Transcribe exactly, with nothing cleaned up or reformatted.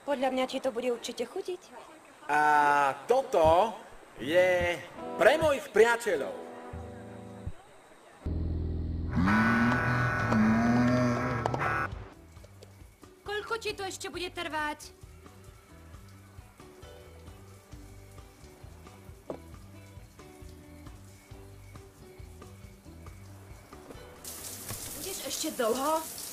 Podľa mňa ti to bude určite chutiť. A toto je pre mojich priateľov. Koľko ti to ešte bude trvať? Budeš ešte dlho?